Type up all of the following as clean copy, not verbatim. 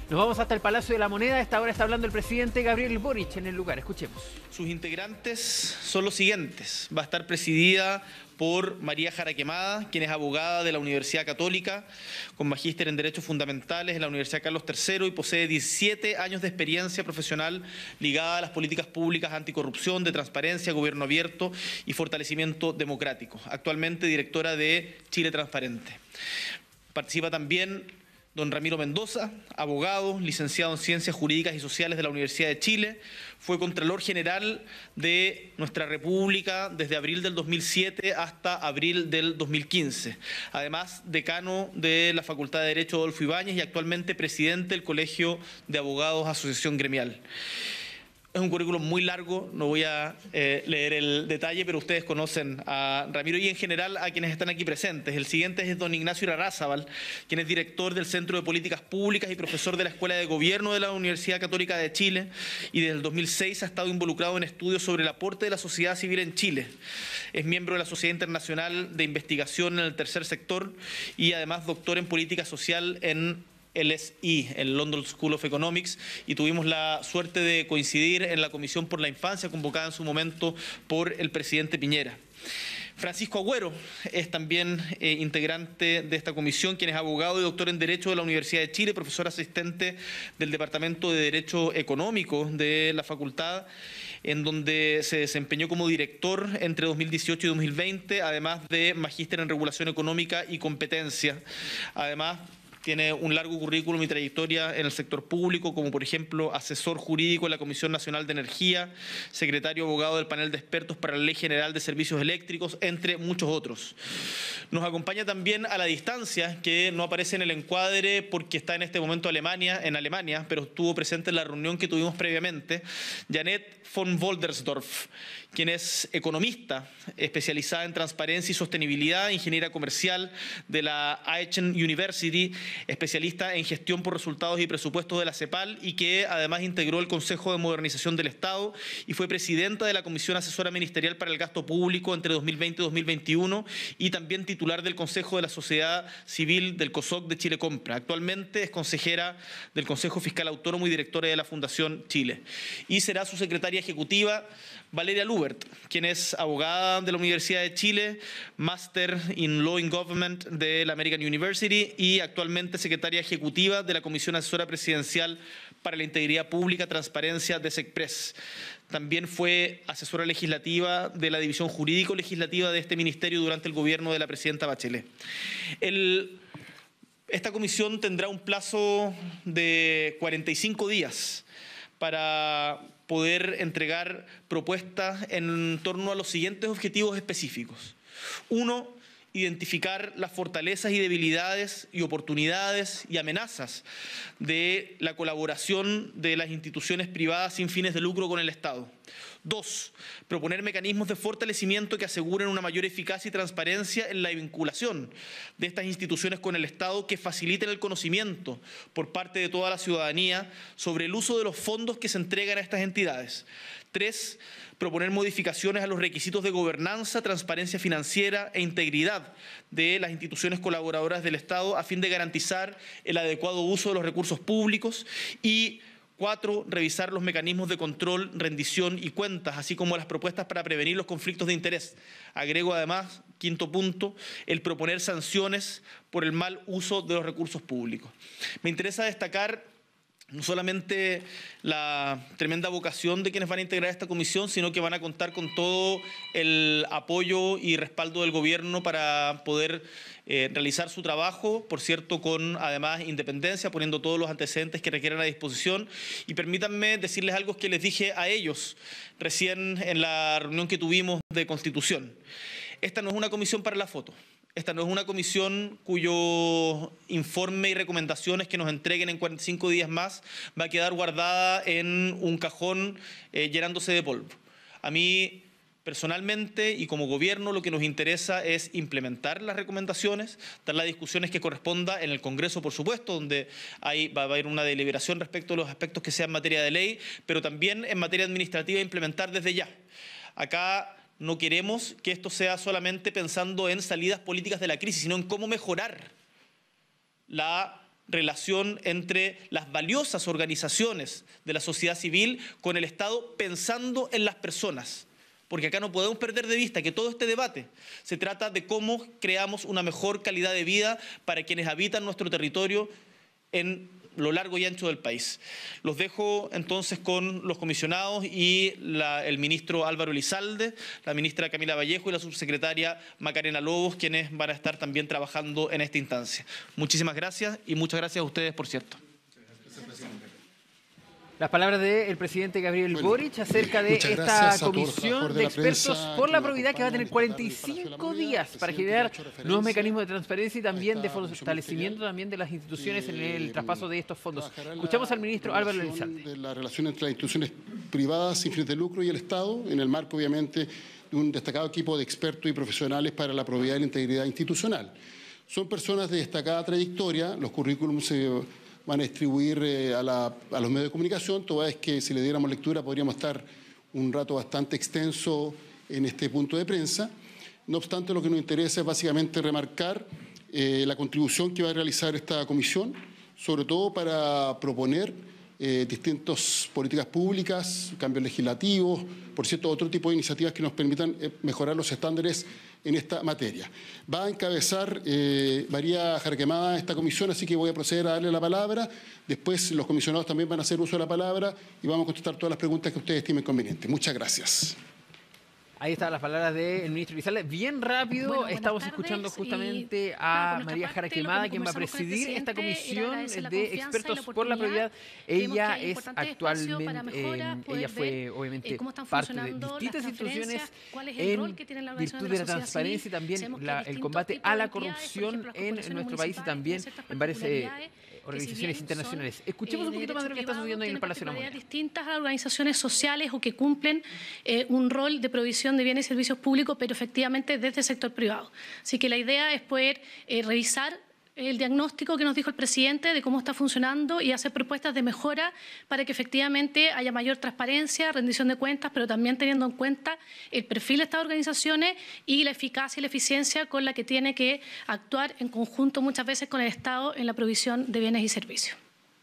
Nos vamos hasta el Palacio de la Moneda. A esta hora está hablando el presidente Gabriel Boric en el lugar. Escuchemos. Sus integrantes son los siguientes. Va a estar presidida por María Jara Quemada, quien es abogada de la Universidad Católica, con magíster en Derechos Fundamentales en la Universidad Carlos III y posee 17 años de experiencia profesional ligada a las políticas públicas anticorrupción, de transparencia, gobierno abierto y fortalecimiento democrático. Actualmente directora de Chile Transparente. Participa también don Ramiro Mendoza, abogado, licenciado en Ciencias Jurídicas y Sociales de la Universidad de Chile, fue Contralor General de nuestra República desde abril del 2007 hasta abril del 2015. Además, decano de la Facultad de Derecho Adolfo Ibáñez y actualmente presidente del Colegio de Abogados Asociación Gremial. Es un currículum muy largo, no voy a leer el detalle, pero ustedes conocen a Ramiro y en general a quienes están aquí presentes. El siguiente es don Ignacio Irarrázaval, quien es director del Centro de Políticas Públicas y profesor de la Escuela de Gobierno de la Universidad Católica de Chile y desde el 2006 ha estado involucrado en estudios sobre el aporte de la sociedad civil en Chile. Es miembro de la Sociedad Internacional de Investigación en el Tercer Sector y además doctor en Política Social en LSE, el London School of Economics, y tuvimos la suerte de coincidir en la Comisión por la Infancia, convocada en su momento por el presidente Piñera. Francisco Agüero es también integrante de esta comisión, quien es abogado y doctor en Derecho de la Universidad de Chile, profesor asistente del Departamento de Derecho Económico de la facultad, en donde se desempeñó como director entre 2018 y 2020, además de magíster en Regulación Económica y Competencia. Además, tiene un largo currículum y trayectoria en el sector público, como por ejemplo asesor jurídico en la Comisión Nacional de Energía, secretario abogado del panel de expertos para la Ley General de Servicios Eléctricos, entre muchos otros. Nos acompaña también a la distancia, que no aparece en el encuadre porque está en este momento en Alemania, pero estuvo presente en la reunión que tuvimos previamente, Janet von Woldersdorf, quien es economista, especializada en transparencia y sostenibilidad, ingeniera comercial de la Aachen University, especialista en gestión por resultados y presupuestos de la CEPAL y que además integró el Consejo de Modernización del Estado y fue presidenta de la Comisión Asesora Ministerial para el Gasto Público entre 2020 y 2021 y también titular del Consejo de la Sociedad Civil del COSOC de Chile Compra. Actualmente es consejera del Consejo Fiscal Autónomo y directora de la Fundación Chile. Y será su secretaria ejecutiva Valeria Lubert, quien es abogada de la Universidad de Chile, máster in Law and Government de la American University y actualmente secretaria ejecutiva de la Comisión Asesora Presidencial para la Integridad Pública, Transparencia de SECPRES. También fue asesora legislativa de la División Jurídico-Legislativa de este ministerio durante el gobierno de la presidenta Bachelet. Esta comisión tendrá un plazo de 45 días para poder entregar propuestas en torno a los siguientes objetivos específicos. Uno, identificar las fortalezas y debilidades y oportunidades y amenazas de la colaboración de las instituciones privadas sin fines de lucro con el Estado. Dos, proponer mecanismos de fortalecimiento que aseguren una mayor eficacia y transparencia en la vinculación de estas instituciones con el Estado, que faciliten el conocimiento por parte de toda la ciudadanía sobre el uso de los fondos que se entregan a estas entidades. Tres, proponer modificaciones a los requisitos de gobernanza, transparencia financiera e integridad de las instituciones colaboradoras del Estado a fin de garantizar el adecuado uso de los recursos públicos. Y 4, revisar los mecanismos de control, rendición y cuentas, así como las propuestas para prevenir los conflictos de interés. Agrego además, quinto punto, el proponer sanciones por el mal uso de los recursos públicos. Me interesa destacar no solamente la tremenda vocación de quienes van a integrar esta comisión, sino que van a contar con todo el apoyo y respaldo del gobierno para poder realizar su trabajo, por cierto, con además independencia, poniendo todos los antecedentes que requieran a disposición. Y permítanme decirles algo que les dije a ellos recién en la reunión que tuvimos de Constitución. Esta no es una comisión para la foto. Esta no es una comisión cuyo informe y recomendaciones que nos entreguen en 45 días más va a quedar guardada en un cajón llenándose de polvo. A mí, personalmente y como gobierno, lo que nos interesa es implementar las recomendaciones, dar las discusiones que corresponda en el Congreso, por supuesto, donde va a haber una deliberación respecto a los aspectos que sean materia de ley, pero también en materia administrativa implementar desde ya. Acá no queremos que esto sea solamente pensando en salidas políticas de la crisis, sino en cómo mejorar la relación entre las valiosas organizaciones de la sociedad civil con el Estado, pensando en las personas. Porque acá no podemos perder de vista que todo este debate se trata de cómo creamos una mejor calidad de vida para quienes habitan nuestro territorio en lo largo y ancho del país. Los dejo entonces con los comisionados y el ministro Álvaro Elizalde, la ministra Camila Vallejo y la subsecretaria Macarena Lobos, quienes van a estar también trabajando en esta instancia. Muchísimas gracias y muchas gracias a ustedes, por cierto. Las palabras del presidente Gabriel Boric acerca de esta comisión de expertos por la probidad que va a tener 45 días para generar nuevos mecanismos de transparencia y también de fortalecimiento también de las instituciones en el traspaso de estos fondos. Escuchamos al ministro Álvaro Elizalde. De la relación entre las instituciones privadas sin fines de lucro y el Estado, en el marco, obviamente, de un destacado equipo de expertos y profesionales para la probidad y la integridad institucional. Son personas de destacada trayectoria, los currículums se van a distribuir a los medios de comunicación, toda vez que si le diéramos lectura podríamos estar un rato bastante extenso en este punto de prensa. No obstante, lo que nos interesa es básicamente remarcar la contribución que va a realizar esta comisión, sobre todo para proponer distintas políticas públicas, cambios legislativos, por cierto, otro tipo de iniciativas que nos permitan mejorar los estándares en esta materia. Va a encabezar María Jaraquemada esta comisión, así que voy a proceder a darle la palabra. Después los comisionados también van a hacer uso de la palabra y vamos a contestar todas las preguntas que ustedes estimen convenientes. Muchas gracias. Ahí están las palabras del ministro Elizalde. Bien rápido, bueno, estamos escuchando justamente a María Jaraquemada, quien va a presidir esta comisión de expertos por la probidad. Ella es actualmente, ella fue obviamente parte de distintas instituciones en virtud de la transparencia y también el combate a la corrupción en nuestro país y también en varias organizaciones internacionales. Escuchemos un poquito más de lo que está sucediendo en el Palacio de la Moneda. Distintas organizaciones sociales o que cumplen un rol de provisión de bienes y servicios públicos, pero efectivamente desde el sector privado. Así que la idea es poder revisar el diagnóstico que nos dijo el presidente de cómo está funcionando y hacer propuestas de mejora para que efectivamente haya mayor transparencia, rendición de cuentas, pero también teniendo en cuenta el perfil de estas organizaciones y la eficacia y la eficiencia con la que tiene que actuar en conjunto muchas veces con el Estado en la provisión de bienes y servicios.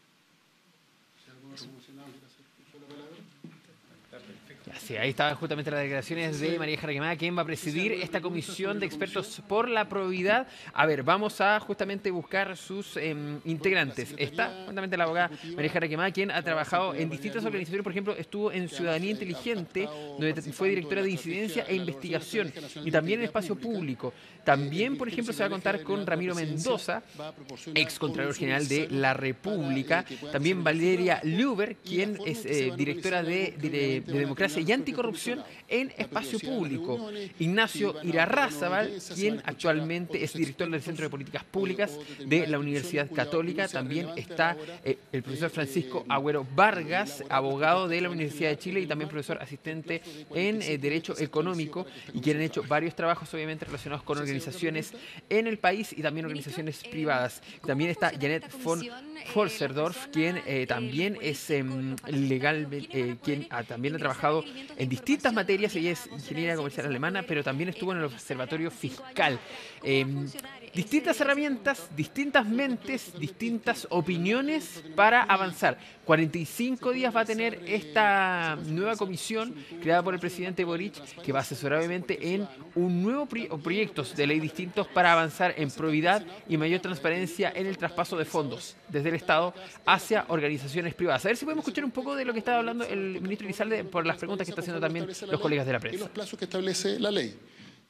Sí, ahí estaban justamente las declaraciones de María Jaraquemada, quien va a presidir esta comisión de expertos por la probidad. A ver, vamos a justamente buscar sus integrantes. Está justamente la abogada María Jaraquemada, quien ha trabajado en distintas organizaciones. Por ejemplo, estuvo en Ciudadanía Inteligente, donde fue directora de incidencia e investigación, y también en espacio público. También, por ejemplo, se va a contar con Ramiro Mendoza, ex Contralor General de la República. También Valeria Luber, quien es directora de Democracia y Anticorrupción en espacio público. Ignacio Irarrázaval, quien actualmente es director del Centro de Políticas Públicas de la Universidad Católica. También está el profesor Francisco Agüero Vargas, abogado de la Universidad de Chile y también profesor asistente en Derecho Económico, y quien han hecho varios trabajos obviamente relacionados con organizaciones en el país y también organizaciones privadas. También está Janet von Holzerdorf, quien también es legal, quien también ha trabajado en distintas materias. Ella es ingeniera comercial alemana, pero también estuvo en el Observatorio Fiscal. Distintas herramientas, distintas mentes, distintas opiniones para avanzar. 45 días va a tener esta nueva comisión creada por el presidente Boric, que va a asesorar obviamente en un nuevo proyectos de ley distintos para avanzar en probidad y mayor transparencia en el traspaso de fondos desde el Estado hacia organizaciones privadas. A ver si podemos escuchar un poco de lo que estaba hablando el ministro Elizalde por las preguntas que está haciendo también los colegas de la prensa. En los plazos que establece la ley.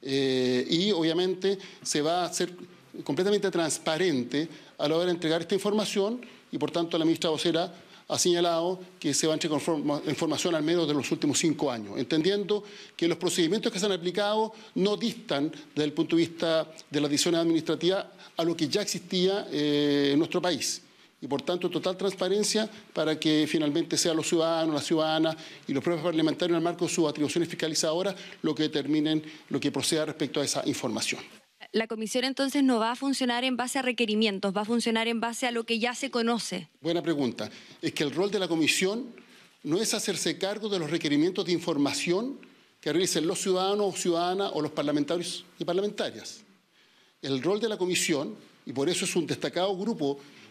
Y obviamente se va a hacer completamente transparente a la hora de entregar esta información, y por tanto la ministra vocera ha señalado que se va a entregar información al menos de los últimos 5 años, entendiendo que los procedimientos que se han aplicado no distan desde el punto de vista de las decisiones administrativas a lo que ya existía en nuestro país. Y por tanto, total transparencia para que finalmente sean los ciudadanos, las ciudadanas y los propios parlamentarios en el marco de sus atribuciones fiscalizadoras lo que determinen lo que proceda respecto a esa información. La comisión entonces no va a funcionar en base a requerimientos, va a funcionar en base a lo que ya se conoce. Buena pregunta. Es que el rol de la comisión no es hacerse cargo de los requerimientos de información que realicen los ciudadanos o ciudadanas o los parlamentarios y parlamentarias. El rol de la comisión, y por eso es un destacado grupo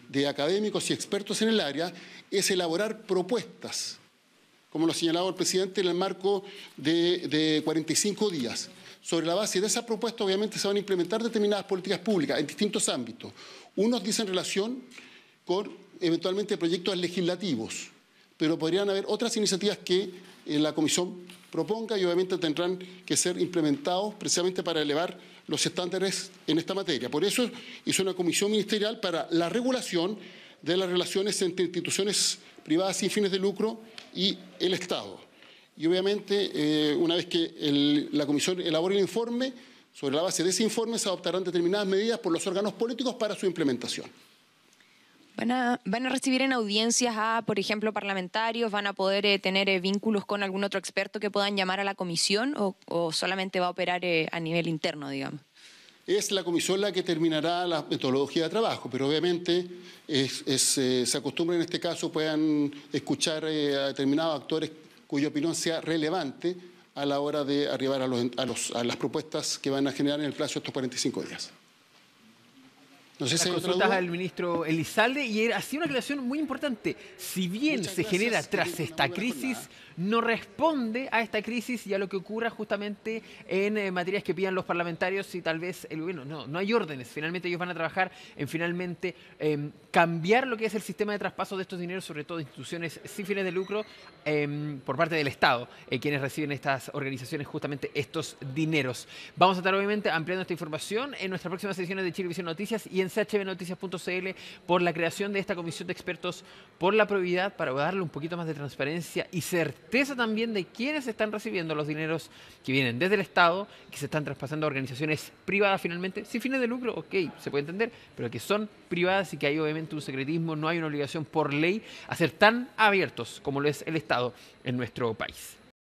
de académicos y expertos en el área es elaborar propuestas, como lo ha señalado el presidente, en el marco de 45 días. Sobre la base de esa propuesta, obviamente, se van a implementar determinadas políticas públicas en distintos ámbitos. Unos dicen relación con, eventualmente, proyectos legislativos, pero podrían haber otras iniciativas que la Comisión proponga y, obviamente, tendrán que ser implementados precisamente para elevar los estándares en esta materia. Por eso hizo una comisión ministerial para la regulación de las relaciones entre instituciones privadas sin fines de lucro y el Estado. Y obviamente, una vez que la Comisión elabore el informe, sobre la base de ese informe se adoptarán determinadas medidas por los órganos políticos para su implementación. ¿Van a recibir en audiencias a, por ejemplo, parlamentarios? ¿Van a poder tener vínculos con algún otro experto que puedan llamar a la comisión o solamente va a operar a nivel interno, digamos? Es la comisión la que terminará la metodología de trabajo, pero obviamente se acostumbra en este caso puedan escuchar a determinados actores cuya opinión sea relevante a la hora de arribar a las propuestas que van a generar en el plazo de estos 45 días. No sé si hay otra consultas duda. al ministro Elizalde y hacía una aclaración muy importante. Si bien Muchas se gracias, genera que tras tengan una esta buena crisis, jornada. no responde a esta crisis y a lo que ocurra justamente en materias que pidan los parlamentarios y tal vez el gobierno. No hay órdenes. Finalmente ellos van a trabajar en finalmente cambiar lo que es el sistema de traspaso de estos dineros, sobre todo instituciones sin fines de lucro, por parte del Estado, quienes reciben estas organizaciones justamente estos dineros. Vamos a estar obviamente ampliando esta información en nuestras próximas ediciones de Chilevisión Noticias y en chbnoticias.cl por la creación de esta comisión de expertos por la probidad para darle un poquito más de transparencia y certeza también de quiénes están recibiendo los dineros que vienen desde el Estado, que se están traspasando a organizaciones privadas finalmente, sin fines de lucro, ok, se puede entender, pero que son privadas y que hay obviamente un secretismo, no hay una obligación por ley a ser tan abiertos como lo es el Estado en nuestro país.